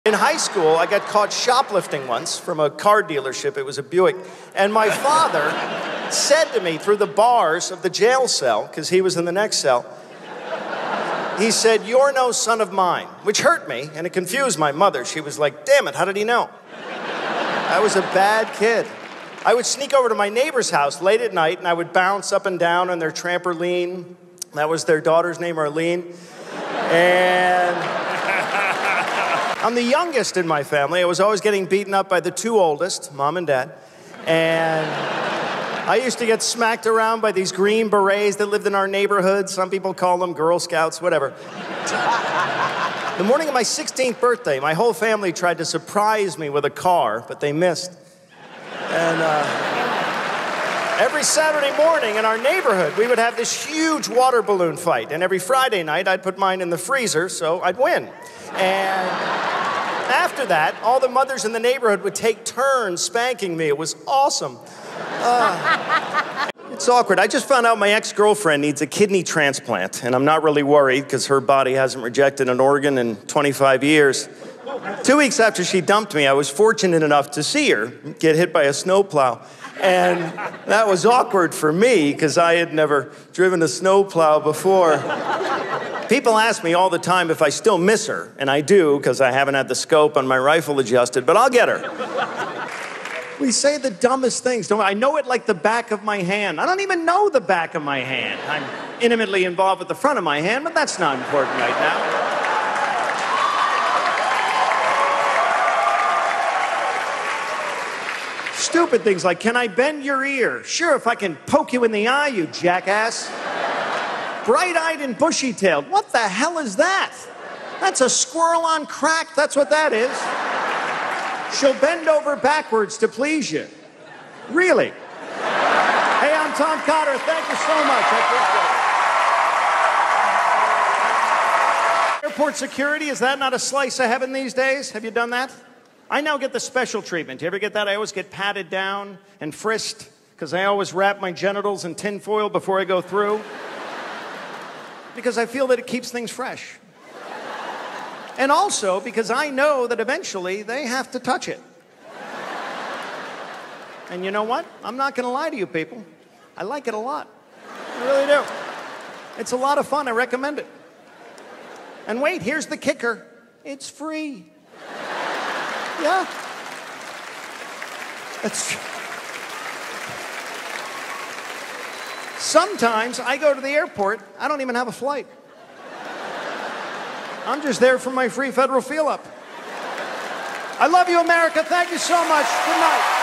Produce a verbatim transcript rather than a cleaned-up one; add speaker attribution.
Speaker 1: In high school, I got caught shoplifting once from a car dealership. It was a Buick. And my father said to me through the bars of the jail cell, because he was in the next cell, he said, "You're no son of mine," which hurt me, and it confused my mother. She was like, "Damn it, how did he know?" I was a bad kid. I would sneak over to my neighbor's house late at night, and I would bounce up and down on their trampoline. That was their daughter's name, Arlene. And I'm the youngest in my family. I was always getting beaten up by the two oldest, Mom and Dad. And I used to get smacked around by these green berets that lived in our neighborhood. Some people call them Girl Scouts, whatever. The morning of my sixteenth birthday, my whole family tried to surprise me with a car, but they missed. And uh, every Saturday morning in our neighborhood, we would have this huge water balloon fight. And every Friday night, I'd put mine in the freezer so I'd win. And after that, all the mothers in the neighborhood would take turns spanking me. It was awesome. Uh, it's awkward. I just found out my ex-girlfriend needs a kidney transplant, and I'm not really worried because her body hasn't rejected an organ in twenty-five years. Two weeks after she dumped me, I was fortunate enough to see her get hit by a snowplow. And that was awkward for me because I had never driven a snowplow before. People ask me all the time if I still miss her, and I do because I haven't had the scope on my rifle adjusted, but I'll get her. We say the dumbest things, don't we? I know it like the back of my hand. I don't even know the back of my hand. I'm intimately involved with the front of my hand, but that's not important right now. Stupid things like, "Can I bend your ear?" Sure, if I can poke you in the eye, you jackass. Bright-eyed and bushy-tailed. What the hell is that? That's a squirrel on crack. That's what that is. She'll bend over backwards to please you. Really? Hey, I'm Tom Cotter. Thank you so much. I appreciate it. Airport security, is that not a slice of heaven these days? Have you done that? I now get the special treatment. You ever get that? I always get patted down and frisked because I always wrap my genitals in tinfoil before I go through. Because I feel that it keeps things fresh. And also because I know that eventually they have to touch it. And you know what? I'm not going to lie to you people. I like it a lot. I really do. It's a lot of fun. I recommend it. And wait, here's the kicker. It's free. Yeah. That's true. Sometimes I go to the airport, I don't even have a flight. I'm just there for my free federal feel-up. I love you, America. Thank you so much. Good night.